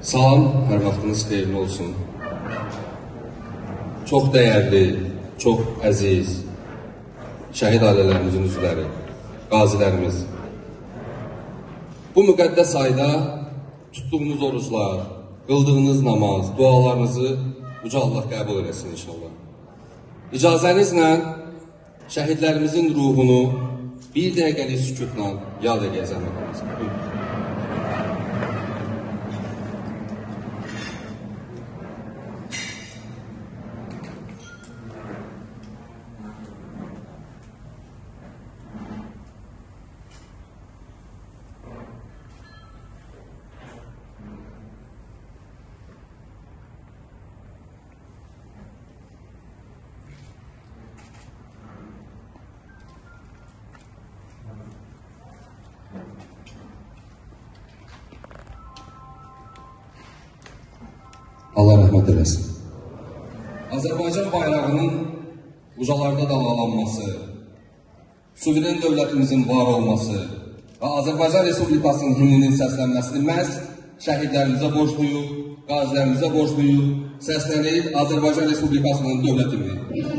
Salam, hər vaxtınız xeyirli olsun. Çox dəyərli, çox əziz şəhid ailələrimizin üzvləri, qazilərimiz. Bu müqəddəs ayda tutduğunuz oruclar, qıldığınız namaz, dualarınızı Uca Allah qəbul eləsin inşallah. İcazənizlə şəhidlərimizin ruhunu bir dəqiqəlik sükutla yad edəcəm. Allah rəhmət eləsin. Azərbaycan bayrağının ucalarda dalgalanması, suveren dövlətimizin var olması və Azərbaycan Respublikasının himninin səslənməsini məhz şəhidlərimizə borcluyuq, qazilərimizə borcluyuq, səslənir Azərbaycan Respublikasının dövlət himni.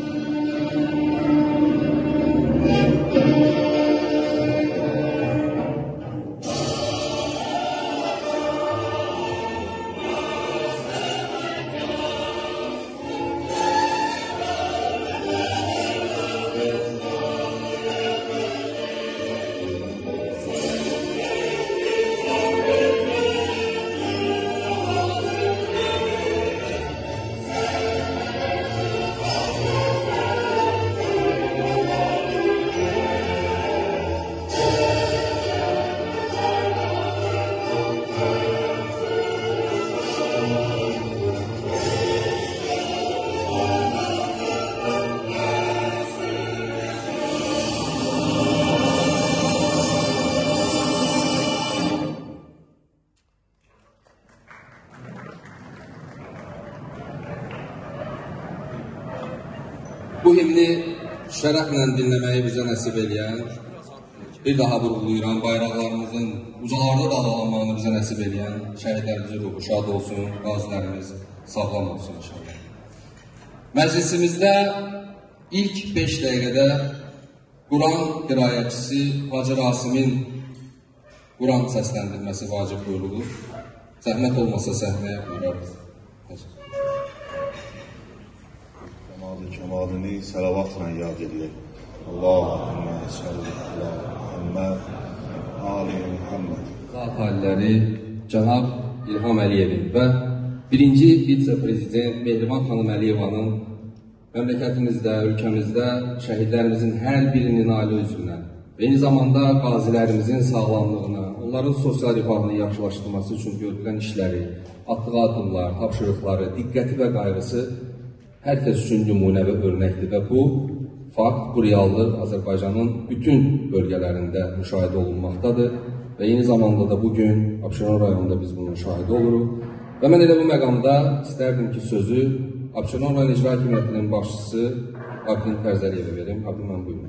Bu himni şərəflə dinləməyi bizə nəsib eləyən, bir daha vurğulayıram, bayraqlarımızın ucalarda dalgalanmağını bizə nəsib eləyən şəhidlərimizin ruhu şad olsun, qazilərimiz sağlam olsun inşallah. Məclisimizdə ilk 5 dəqiqədə Quran qiraətçisi Hacı Rasimin Quran səsləndirməsi vacib buyurulur. Zəhmət olmasa səhnəyə buyurarız. Kemalini salavatla yad edilir. Allahümme salli ala Muhammed, Ali Muhammed. Zat halləri Cənab İlham Əliyevin və birinci vitse-prezident Mehriban xanım Əliyevanın məmləkətimizdə, ölkəmizdə şəhidlərimizin hər birinin ailə üzvünə və eyni zamanda qazilərimizin sağlamlığına, onların sosial rifahını yaxşılaşdırması üçün görülən işləri, atdığı addımlar, tapşırıqları, diqqəti və qayğısı hər kəs üçün nümunə və örnəkdir və bu fakt, bu reallıq Azərbaycanın bütün bölgələrində müşahidə olunmaqdadır və eyni zamanda da bugün Abşeron rayonunda biz bunun şahidi oluruq və mən elə bu məqamda istərdim ki, sözü Abşeron rayon İcra Hakimiyyətinin başçısı Abdin Fərzəliyevə verim. Abdin, mən buyurun.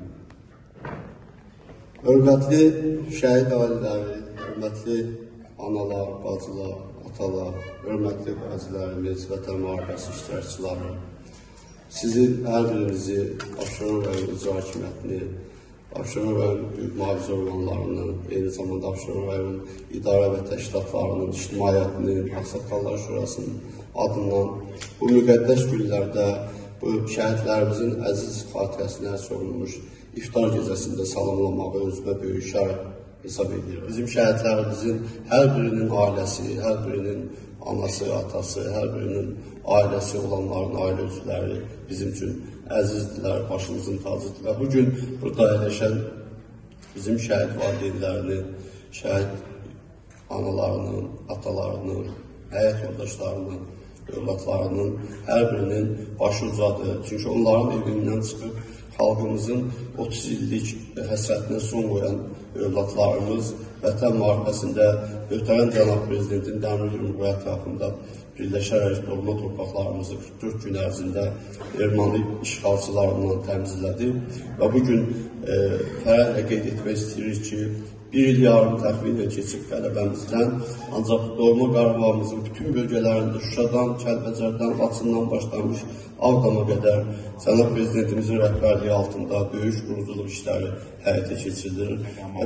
Hörmətli şəhid ailələri, hörmətli analar, bacılar, atalar, hörmətli qazilərimiz, vətən müharibəsi iştirakçıları, sizin hər birinizi Abşeron rayon İcra Hakimiyyətini, Abşeron rayon mühafizə orqanlarının, eyni zamanda Abşeron rayon idarə və təşkilatlarının, ictimaiyyətinin, Ağsaqqallar Şurasının adından bu müqəddəs günlərdə bu şəhidlərimizin əziz xatirəsinə sorulmuş iftar gecəsində salamlamağı özümə böyük şərəf hesab edir. Bizim şəhidlərimizin hər birinin ailəsi, hər birinin anası, atası, hər birinin ailəsi olanların ailə üzvləri bizim üçün əzizdirlər, başımızın tacıdır. Və bugün burada əyləşən bizim şəhid valideynlərinin, şəhid analarının, atalarının, həyat yoldaşlarının, övladlarının hər birinin başı ucadır. Çünki onların evindən çıxıb xalqımızın 30 illik həsrətinə son qoyan övladlarımız vətən müharibəsində ötən cənab prezidentin dəmir yumruğu ətrafında birləşərək doğma torpaqlarımızı 44 gün ərzində erməni işğalçılarından təmizlədi və bugün fərəhlə qeyd etmək istəyirik ki, bir il yarım təxminən keçib qələbəmizdən, ancaq doğma Qarabağımızın bütün bölgələrində Şuşadan, Kəlbəcərdən, Laçından başlamış Ağdama qədər Cənab Prezidentimizin rəhbərliyi altında böyük quruculuq işləri həyata keçirilir.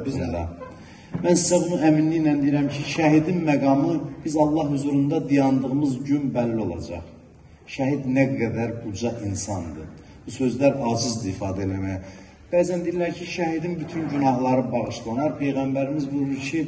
Mən sizə bunu əminliklə deyirəm ki, şəhidin məqamı biz Allah huzurunda dayandığımız gün bəlli olacaq. Şəhid nə qədər uca insandır. Bu sözlər acizdir ifadə eləməyə. Bəzən deyirlər ki, şəhidin bütün günahları bağışlanar. Peyğəmbərimiz buyurur ki,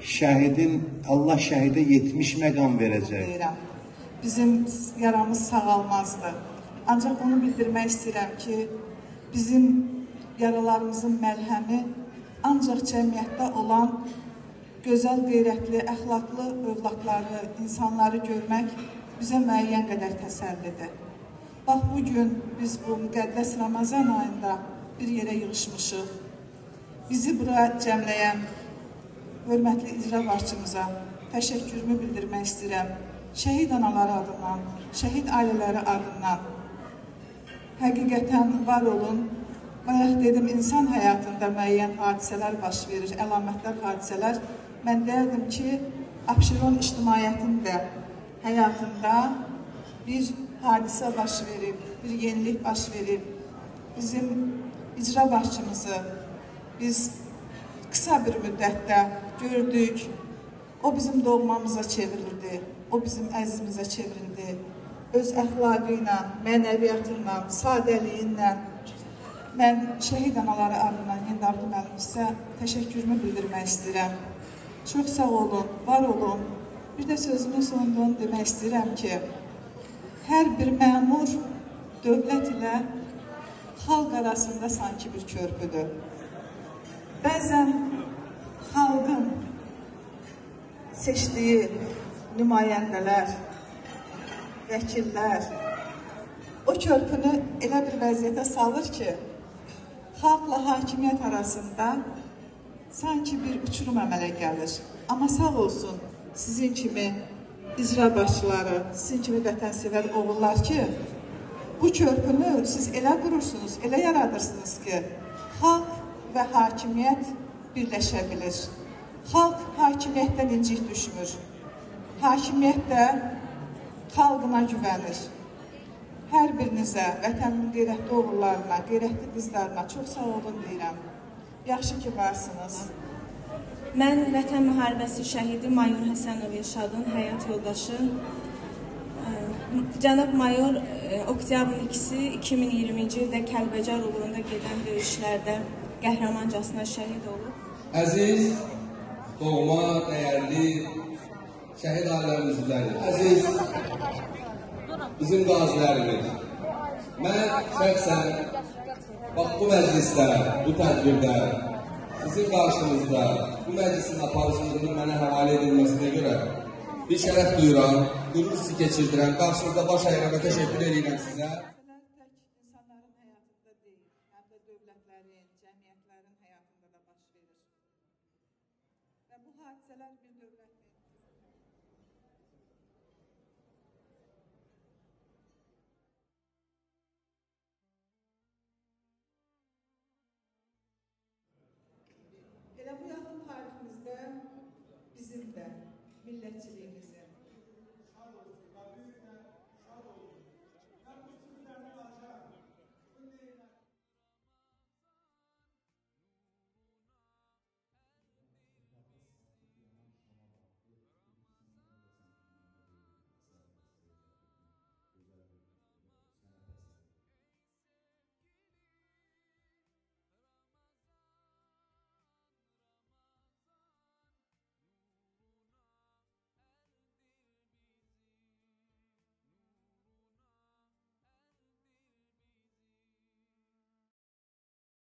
Allah şəhidə 70 məqam verəcək. Bizim yaramız sağalmazdı. Ancaq onu bildirmək istəyirəm ki, bizim yaralarımızın məlhəmi ancaq cəmiyyətdə olan gözəl, qeyrətli, əxlaqlı övladları, insanları görmək bizə müəyyən qədər təsəllidir. Bax, bugün biz bu müqəddəs Ramazan ayında bir yerə yığışmışıq. Bizi bura cəmləyən hörmətli icra başçımıza təşəkkürümü bildirmək istəyirəm. Şəhid anaları adından, şəhid ailələri adından. Həqiqətən var olun. Bayaq dedim, insan həyatında müəyyən hadisələr baş verir, əlamətlər, hadisələr. Mən deyərdim ki, Abşeron ictimaiyyətində həyatında bir hadisə baş verib, bir yenilik baş verib. Bizim icra başçımızı biz qısa bir müddətdə gördük. O bizim doğmamıza çevrildi, o bizim əzimizə çevrildi. Öz əxlaqı ilə, mənəviyyatı ilə, sadəliyi ilə. Mən şəhid anaları adından Hind Abdu müəllimizə təşəkkürümü bildirmək istəyirəm. Çox sağ olun, var olun. Bir də sözümün sonunda onu demək istəyirəm ki, hər bir məmur dövlət ilə xalq arasında sanki bir körpüdür. Bəzən xalqın seçdiyi nümayəndələr, vəkillər o körpünü elə bir vəziyyətə salır ki, xalqla hakimiyyət arasında sanki bir uçurum əmələ gəlir. Amma sağ olsun sizin kimi icra başçıları, sizin kimi vətənsevər oğullar ki, bu körpünü siz elə qurursunuz, elə yaradırsınız ki, xalq və hakimiyyət birləşə bilir. Xalq hakimiyyətdən incik düşmür. Hakimiyyət də xalqına güvənir. Hər birinizə, vətənin qeyrətli oğullarına, qeyrətli qızlarına çox sağ olun deyirəm. Yaxşı ki, varsınız. Mən Vətən Müharibəsi şəhidi Mayor Həsənov Elşadın həyat yoldaşı, Cənab Mayor oktyabrın 2-si 2020-ci ildə Kəlbəcər uğrunda gedən döyüşlərdə qəhrəmancasına şəhid olub. Əziz, doğma, dəyərli şəhid ailələrimiz üzrədir. Əziz, bizim qazilərimiz. Mən şəxsən bax bu məclisdə, bu tədbirdə, sizin qarşınızda bu məclisin aparıcılığının mənə həvalə edilməsinə görə bir şərəf duyuram, qürur hissi keçirdirəm, qarşınızda baş əyirəm və təşəkkür edirəm sizə. İnsanların həyatında deyil, həm də dövlətlərin, cəmiyyətlərin həyatında da baş verir. Və bu hadisələr bir dövlətdir. Elə bu yaxın tariximizdə bizim də millətçiliyimizi,